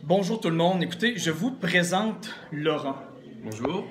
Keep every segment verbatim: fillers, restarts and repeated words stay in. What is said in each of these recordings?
Bonjour tout le monde. Écoutez, je vous présente Laurent. Bonjour.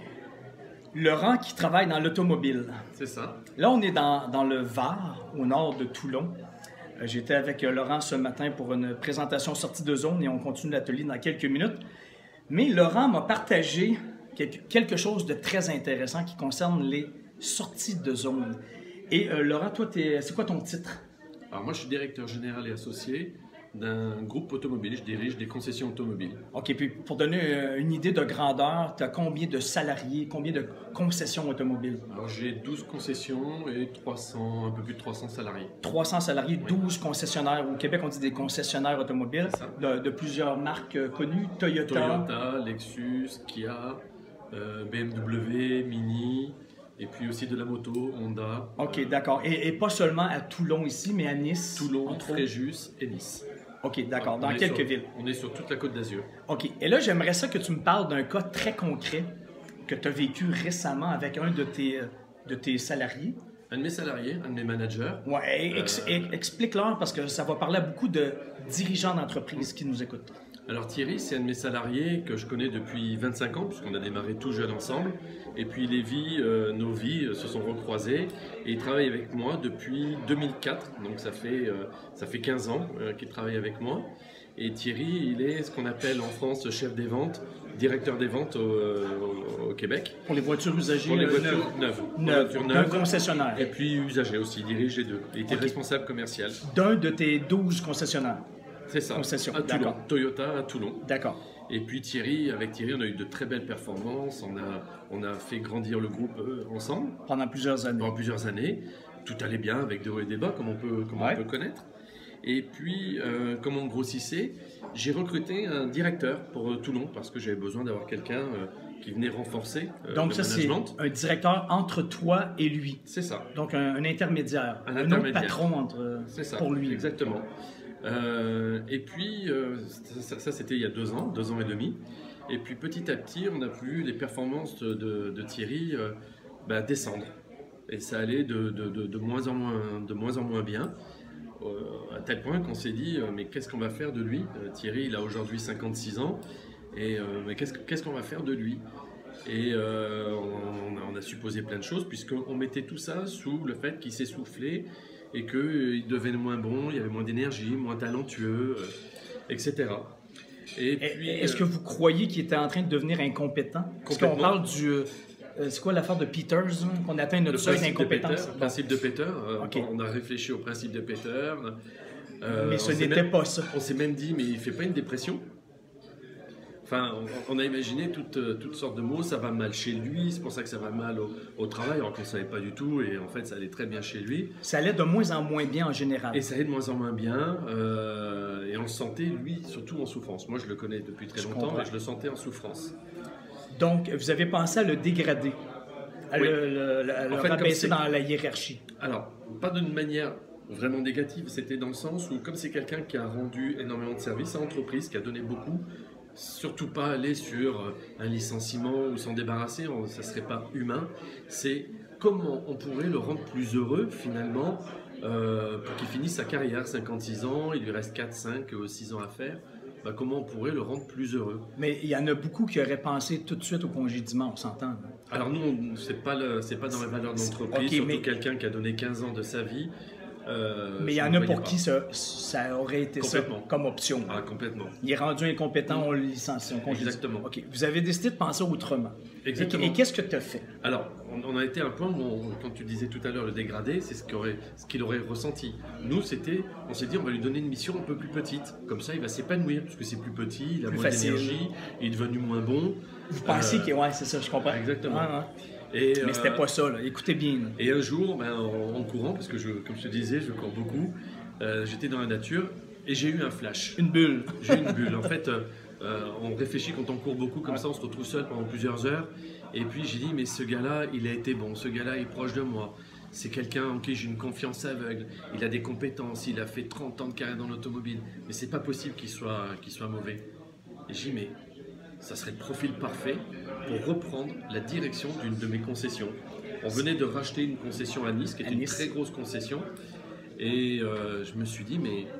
Laurent qui travaille dans l'automobile. C'est ça. Là, on est dans, dans le Var, au nord de Toulon. Euh, J'étais avec Laurent ce matin pour une présentation sortie de zone et on continue l'atelier dans quelques minutes. Mais Laurent m'a partagé quelque chose de très intéressant qui concerne les sorties de zone. Et euh, Laurent, toi, c'est quoi ton titre? Alors moi, je suis directeur général et associé d'un groupe automobile. Je dirige des concessions automobiles. OK, puis pour donner une idée de grandeur, tu as combien de salariés, combien de concessions automobiles? Alors j'ai douze concessions et trois cents, un peu plus de trois cents salariés. trois cents salariés, Oui. douze concessionnaires. Au Québec, on dit des concessionnaires automobiles de, de plusieurs marques connues. Toyota. Toyota, Lexus, Kia, euh, B M W, Mini, et puis aussi de la moto, Honda. OK, euh, d'accord. Et, et pas seulement à Toulon ici, mais à Nice. Toulon, entre autres. Fréjus et Nice. OK, d'accord. On Dans est quelques sur- villes. On est sur toute la Côte d'Azur. OK. Et là, j'aimerais ça que tu me parles d'un cas très concret que tu as vécu récemment avec un de tes, de tes salariés. Un de mes salariés, un de mes managers. Ouais, ex- Euh, ex- explique-leur parce que ça va parler à beaucoup de dirigeants d'entreprise qui nous écoutent. Alors Thierry, c'est un de mes salariés que je connais depuis vingt-cinq ans, puisqu'on a démarré tout jeune ensemble. Et puis les vies, euh, nos vies euh, se sont recroisées. Et il travaille avec moi depuis deux mille quatre, donc ça fait, euh, ça fait quinze ans euh, qu'il travaille avec moi. Et Thierry, il est ce qu'on appelle en France chef des ventes, directeur des ventes au, euh, au- au Québec. Pour les voitures usagées, Pour les euh, voitures neuves. Pour les neuves, voitures d'un neuves. concessionnaire. Et puis usagers aussi, il dirige les deux. Il était Ok. responsable commercial. D'un de tes douze concessionnaires. C'est ça, Concession, à Toulon. d'accord. Toyota à Toulon. D'accord. Et puis Thierry, avec Thierry, on a eu de très belles performances. On a, on a fait grandir le groupe euh, ensemble Pendant plusieurs années. pendant plusieurs années. Tout allait bien avec des hauts et des bas, comme on peut, comme Ouais. on peut connaître. Et puis, euh, comme on grossissait, j'ai recruté un directeur pour euh, Toulon parce que j'avais besoin d'avoir quelqu'un euh, qui venait renforcer euh, Donc le ça, c'est management. un directeur entre toi et lui. C'est ça. Donc un, un intermédiaire. Un autre intermédiaire. patron entre, C'est ça, pour lui. exactement. Euh, et puis, euh, ça, ça, c'était il y a deux ans, deux ans et demi. Et puis petit à petit, on a vu les performances de, de Thierry euh, bah, descendre. Et ça allait de, de, de, de moins en moins, de moins en moins bien, euh, à tel point qu'on s'est dit, euh, mais qu'est-ce qu'on va faire de lui? Euh, Thierry, il a aujourd'hui cinquante-six ans, et euh, mais qu'est-ce qu'est-ce qu'on va faire de lui? Et euh, on, a, on a supposé plein de choses, puisqu'on mettait tout ça sous le fait qu'il s'essoufflait et qu'il devenait moins bon, il y avait moins d'énergie, moins talentueux, euh, et cetera. Et Et- puis, Est-ce euh, que vous croyez qu'il était en train de devenir incompétent? Parce qu'on Complètement. parle du... euh, c'est quoi l'affaire de Peters, hein, qu'on atteint le notre seuil principe de d'incompétence? Peter, le principe de Peter, euh, Ok. on a réfléchi au principe de Peter. euh, Mais on ce s'est n'était même- pas ça. On s'est même dit, mais il ne fait pas une dépression? Enfin, on, on a imaginé toutes, euh, toutes sortes de mots, ça va mal chez lui, c'est pour ça que ça va mal au, au travail, alors qu'on ne savait pas du tout, et en fait ça allait très bien chez lui. Ça allait de moins en moins bien en général. Et ça allait de moins en moins bien, euh, et on le sentait, lui, surtout en souffrance. Moi je le connais depuis très Je longtemps, comprends. et je le sentais en souffrance. Donc, vous avez pensé à le dégrader, à Oui. le, le- le- le En fait, comme rabaisser c'est- dans la hiérarchie. Alors, pas d'une manière vraiment négative, c'était dans le sens où, comme c'est quelqu'un qui a rendu énormément de services à l'entreprise, qui a donné beaucoup, surtout pas aller sur un licenciement ou s'en débarrasser, on- ça serait pas humain. C'est comment on pourrait le rendre plus heureux finalement euh, pour qu'il finisse sa carrière, cinquante-six ans, il lui reste quatre, cinq, six ans à faire. Bah, comment on pourrait le rendre plus heureux? Mais il y en a beaucoup qui auraient pensé tout de suite au congédiement, on s'entend. là. Alors nous, on- c'est pas le- c'est pas dans les valeurs de l'entreprise, Ok, surtout mais- quelqu'un qui a donné quinze ans de sa vie. euh, Mais il y je en ne a voyais pour pas. qui ça, ça aurait été ça Complètement. comme option. Ah, complètement. Il est rendu incompétent, on le licencie, on congédie. Exactement. OK. Vous avez décidé de penser autrement. Exactement. Et, et qu'est-ce que tu as fait? Alors, on, on a été à un point où, on- quand tu disais tout à l'heure le dégradé, c'est ce qu'il aurait, ce qu'il aurait ressenti. Nous, c'était, on s'est dit, on va lui donner une mission un peu plus petite. Comme ça, il va s'épanouir, parce que c'est plus petit, il a Plus moins facile. d'énergie, il est devenu moins bon. Vous pensiez Euh, que... Ouais, c'est ça, je comprends. Exactement. Ouais, ouais. Et, Mais euh, c'était pas ça, là. Écoutez bien. là. Et un jour, ben, en, en courant, parce que je, comme je te disais, je cours beaucoup, euh, j'étais dans la nature et j'ai eu un flash. Une bulle. J'ai eu une bulle. En fait, euh, euh, on réfléchit quand on court beaucoup comme ça, on se retrouve seul pendant plusieurs heures. Et puis j'ai dit, mais ce gars-là, il a été bon, ce gars-là est proche de moi. C'est quelqu'un en qui j'ai une confiance aveugle. Il a des compétences, il a fait trente ans de carrière dans l'automobile. Mais c'est pas possible qu'il soit, qu'il soit mauvais. Et j'ai dit, mais ça serait le profil parfait pour reprendre la direction d'une de mes concessions. On venait de racheter une concession à Nice, qui À était une Nice. très grosse concession. Et euh, je me suis dit, mais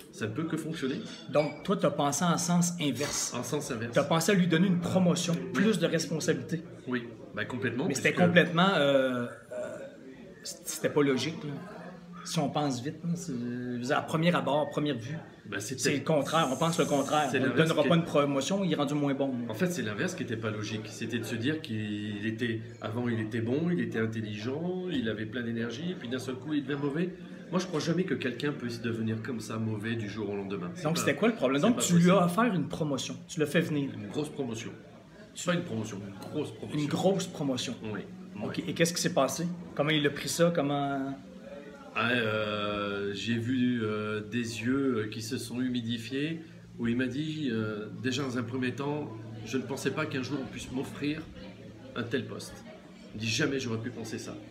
ça ne peut que fonctionner. Donc, toi, tu as pensé en sens inverse. En sens inverse. Tu as pensé à lui donner une promotion, plus de responsabilités. Oui, ben, complètement. Mais c'était puisque... complètement... Euh, euh, c'était pas logique, là. Si on pense vite, là, c'est, à première abord, à première vue, ben, c'est le contraire. On pense le contraire. On ne donnera pas une promotion, il est rendu moins bon. En fait, c'est l'inverse qui n'était pas logique. C'était de se dire qu'il était... Avant, il était bon, il était intelligent, il avait plein d'énergie, et puis d'un seul coup, il devient mauvais. Moi, je crois jamais que quelqu'un puisse devenir comme ça mauvais du jour au lendemain. Donc, pas, c'était quoi le problème? Donc, tu possible. lui as offert une promotion. Tu l'as fait venir. Une grosse promotion. Pas une promotion, une grosse promotion. Une grosse promotion. Oui. OK. Oui. Et qu'est-ce qui s'est passé? Comment il a pris ça? Comment... Ah, euh, j'ai vu euh, des yeux qui se sont humidifiés, où il m'a dit, euh, déjà dans un premier temps, je ne pensais pas qu'un jour on puisse m'offrir un tel poste. Il dit, jamais j'aurais pu penser ça.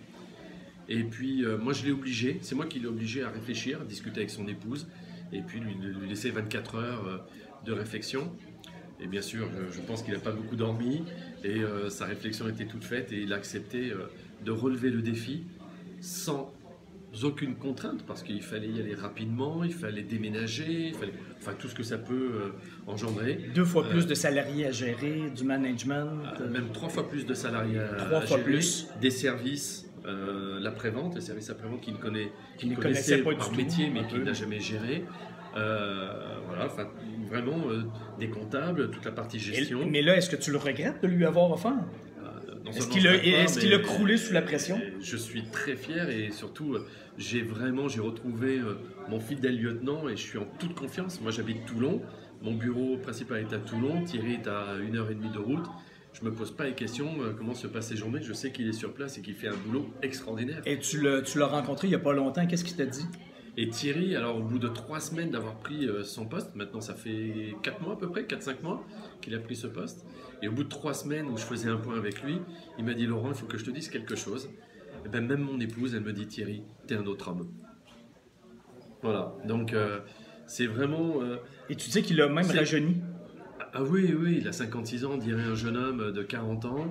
Et puis, euh, moi, je l'ai obligé, c'est moi qui l'ai obligé à réfléchir, à discuter avec son épouse, et puis lui, lui laisser vingt-quatre heures euh, de réflexion. Et bien sûr, je, je pense qu'il n'a pas beaucoup dormi, et euh, sa réflexion était toute faite, et il a accepté euh, de relever le défi sans aucune contrainte, parce qu'il fallait y aller rapidement, il fallait déménager, il fallait... enfin tout ce que ça peut euh, engendrer. Deux fois euh, plus de salariés à gérer, du management. Euh, même trois fois plus de salariés à, trois à fois gérer, plus. Des services. Euh, l'après-vente, le service après-vente qu'il ne connaît, qu'il ne connaissait pas par du métier, tout, mais qu'il n'a jamais géré. Euh, voilà, enfin, vraiment euh, des comptables, toute la partie gestion. Et, mais là, est-ce que tu le regrettes de lui avoir offert? euh, Est-ce qu'il a, est qu'il a croulé sous la pression? Je suis très fier et surtout, j'ai vraiment, j'ai retrouvé euh, mon fidèle lieutenant et je suis en toute confiance. Moi, j'habite Toulon, mon bureau principal est à Toulon, Thierry est à une heure et demie de route. Je ne me pose pas les questions euh, comment se passent les journées. Je sais qu'il est sur place et qu'il fait un boulot extraordinaire. Et tu l'as, tu l'as rencontré il n'y a pas longtemps. Qu'est-ce qu'il t'a dit? Et Thierry, alors au bout de trois semaines d'avoir pris euh, son poste, maintenant ça fait quatre mois à peu près, quatre cinq mois qu'il a pris ce poste. Et au bout de trois semaines où je faisais un point avec lui, il m'a dit « Laurent, il faut que je te dise quelque chose. » Et ben même mon épouse, elle me dit « Thierry, t'es un autre homme. » Voilà, donc euh, c'est vraiment... Euh, et tu sais qu'il a même rajeuni? Ah oui, oui, il a cinquante-six ans, on dirait un jeune homme de quarante ans.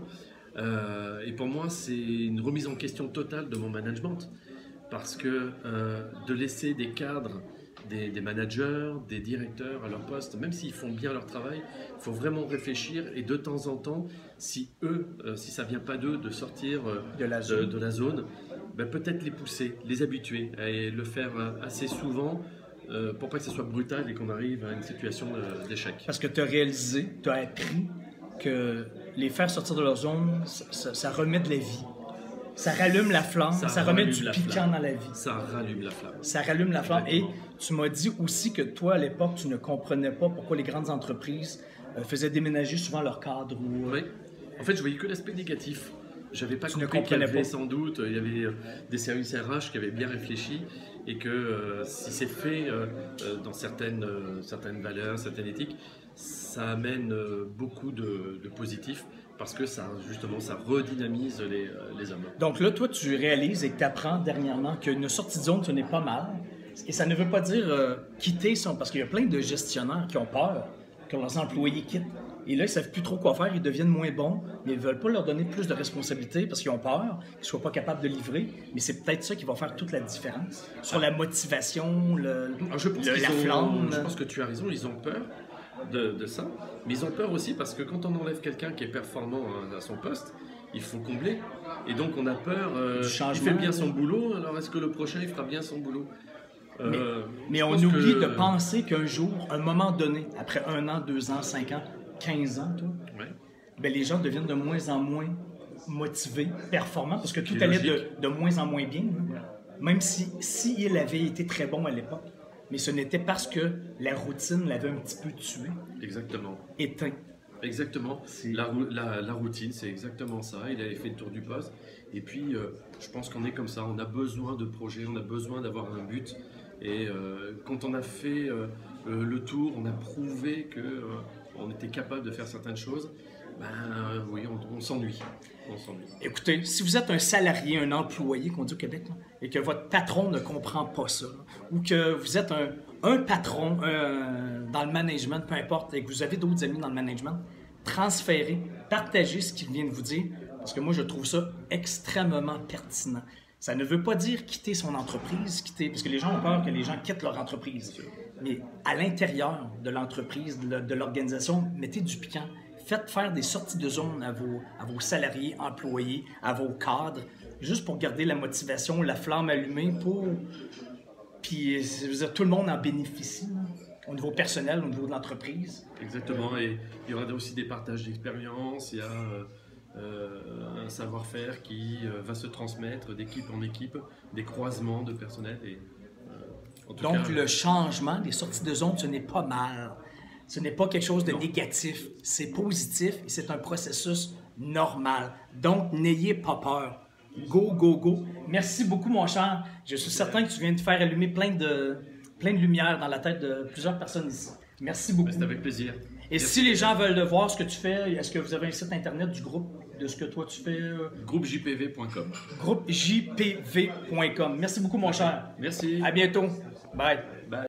Euh, et pour moi, c'est une remise en question totale de mon management. Parce que euh, de laisser des cadres, des, des managers, des directeurs à leur poste, même s'ils font bien leur travail, il faut vraiment réfléchir et de temps en temps, si eux, euh, si ça ne vient pas d'eux de sortir euh, de la zone, de, de la zone ben peut-être les pousser, les habituer et le faire assez souvent. Euh, pour pas que ce soit brutal et qu'on arrive à une situation d'échec. Parce que tu as réalisé, tu as appris que les faire sortir de leur zone, ça, ça, ça remet de la vie. Ça rallume la flamme, ça, ça remet du piquant flamme. dans la vie. Ça rallume la flamme. Ça rallume la flamme. Et tu m'as dit aussi que toi, à l'époque, tu ne comprenais pas pourquoi les grandes entreprises euh, faisaient déménager souvent leurs cadres. Ou... Oui. En fait, je voyais que l'aspect négatif. J'avais pas tu compris qu'il y avait pas. sans doute, il y avait des services R H qui avaient bien réfléchi et que euh, si c'est fait euh, dans certaines, euh, certaines valeurs, certaines éthiques, ça amène euh, beaucoup de, de positifs parce que ça, justement, ça redynamise les, euh, les hommes. Donc là, toi, tu réalises et que tu apprends dernièrement qu'une sortie de zone, ce n'est pas mal. Et ça ne veut pas dire euh, quitter son... Parce qu'il y a plein de gestionnaires qui ont peur que leurs employés quittent. Et là, ils ne savent plus trop quoi faire, ils deviennent moins bons, mais ils ne veulent pas leur donner plus de responsabilités parce qu'ils ont peur, qu'ils ne soient pas capables de livrer. Mais c'est peut-être ça qui va faire toute la différence sur la motivation, le, Alors je pense le, la ont, flamme. Je pense que tu as raison, ils ont peur de, de ça, mais ils ont peur aussi parce que quand on enlève quelqu'un qui est performant à son poste, il faut combler. Et donc on a peur, euh, il fait bien son boulot, alors est-ce que le prochain il fera bien son boulot? Mais, euh, mais on oublie que... de penser qu'un jour, à un moment donné, après un an, deux ans, cinq ans, quinze ans, toi, ouais. ben les gens deviennent de moins en moins motivés, performants, parce que tout allait de, de moins en moins bien. Hein? Même si, si il avait été très bon à l'époque. Mais ce n'était parce que la routine l'avait un petit peu tué. Exactement. Éteint. Exactement. La, la, la routine, c'est exactement ça. Il avait fait le tour du poste. Et puis, euh, je pense qu'on est comme ça. On a besoin de projets, on a besoin d'avoir un but. Et euh, quand on a fait euh, le tour, on a prouvé que... Euh, on était capable de faire certaines choses, ben euh, oui, on, on s'ennuie. On s'ennuie. Écoutez, si vous êtes un salarié, un employé, qu'on dit au Québec, là, et que votre patron ne comprend pas ça, là, ou que vous êtes un, un patron euh, dans le management, peu importe, et que vous avez d'autres amis dans le management, transférez, partagez ce qu'il vient de vous dire, parce que moi, je trouve ça extrêmement pertinent. Ça ne veut pas dire quitter son entreprise, quitter, parce que les gens ont peur que les gens quittent leur entreprise. mais à l'intérieur de l'entreprise, de, de l'organisation, mettez du piquant. Faites faire des sorties de zone à vos, à vos salariés, employés, à vos cadres, juste pour garder la motivation, la flamme allumée pour... Puis, je veux dire, tout le monde en bénéficie, là, au niveau personnel, au niveau de l'entreprise. Exactement, et il y aura aussi des partages d'expériences, il y a euh, euh, un savoir-faire qui euh, va se transmettre d'équipe en équipe, des croisements de personnel. Et, euh, en tout Donc, cas, le changement des sorties de zone, ce n'est pas mal. Ce n'est pas quelque chose de non. négatif. C'est positif et c'est un processus normal. Donc, n'ayez pas peur. Go, go, go. Merci beaucoup, mon cher. Je suis certain que tu viens de faire allumer plein de, plein de lumière dans la tête de plusieurs personnes ici. Merci beaucoup. c'est avec plaisir. Et si les gens veulent voir ce que tu fais, est-ce que vous avez un site internet du groupe de ce que toi tu fais? groupe j p v point com. groupe j p v point com. Merci beaucoup, mon cher. Merci. À bientôt. Bye. Bye.